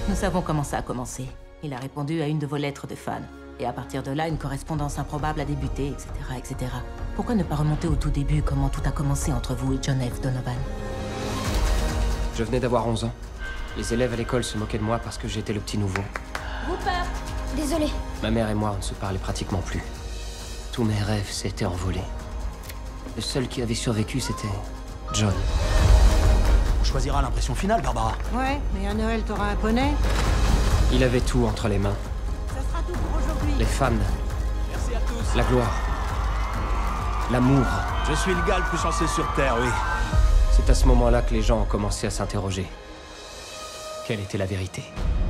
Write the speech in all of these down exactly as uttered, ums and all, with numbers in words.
Nous savons comment ça a commencé. Il a répondu à une de vos lettres de fans. Et à partir de là, une correspondance improbable a débuté, et cetera, et cetera. Pourquoi ne pas remonter au tout début, comment tout a commencé entre vous et John F. Donovan? Je venais d'avoir onze ans. Les élèves à l'école se moquaient de moi parce que j'étais le petit nouveau. Rupert! Désolé. Ma mère et moi, on ne se parlait pratiquement plus. Tous mes rêves s'étaient envolés. Le seul qui avait survécu, c'était John. On choisira l'impression finale, Barbara. Ouais, mais à Noël, t'auras un poney. Il avait tout entre les mains. Ça sera tout pour aujourd'hui. Les femmes, Merci à tous. la gloire, l'amour. Je suis le gars le plus chanceux sur Terre, oui. C'est à ce moment-là que les gens ont commencé à s'interroger. Quelle était la vérité?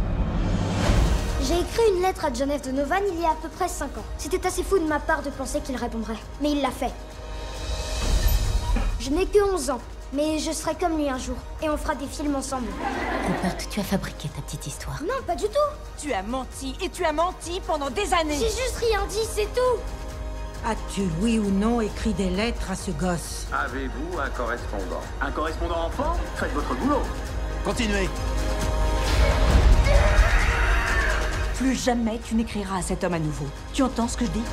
J'ai écrit une lettre à John F. Donovan il y a à peu près cinq ans. C'était assez fou de ma part de penser qu'il répondrait. Mais il l'a fait. Je n'ai que onze ans, mais je serai comme lui un jour. Et on fera des films ensemble. Rupert, tu as fabriqué ta petite histoire. Non, pas du tout. Tu as menti, et tu as menti pendant des années. J'ai juste rien dit, c'est tout. As-tu, oui ou non, écrit des lettres à ce gosse? Avez-vous un correspondant? Un correspondant enfant? Faites votre boulot. Continuez. Plus jamais tu n'écriras à cet homme à nouveau. Tu entends ce que je dis?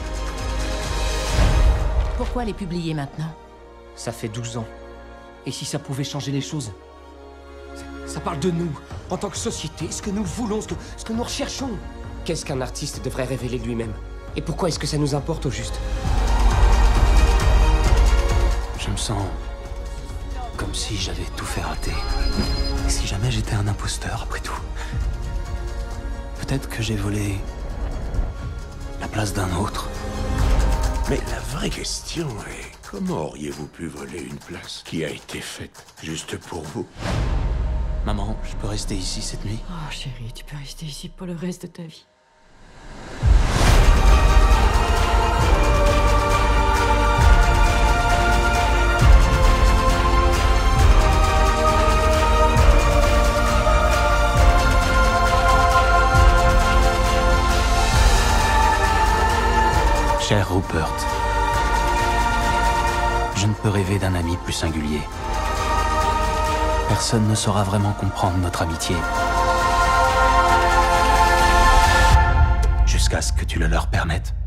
Pourquoi les publier maintenant? Ça fait douze ans. Et si ça pouvait changer les choses? Ça parle de nous, en tant que société, ce que nous voulons, ce que, ce que nous recherchons. Qu'est-ce qu'un artiste devrait révéler de lui-même? Et pourquoi est-ce que ça nous importe au juste? Je me sens comme si j'avais tout fait rater. Et si jamais j'étais un imposteur, après tout. Peut-être que j'ai volé la place d'un autre. Mais la vraie question est, comment auriez-vous pu voler une place qui a été faite juste pour vous? Maman, je peux rester ici cette nuit? Oh chérie, tu peux rester ici pour le reste de ta vie. Cher Rupert, je ne peux rêver d'un ami plus singulier. Personne ne saura vraiment comprendre notre amitié. Jusqu'à ce que tu le leur permettes.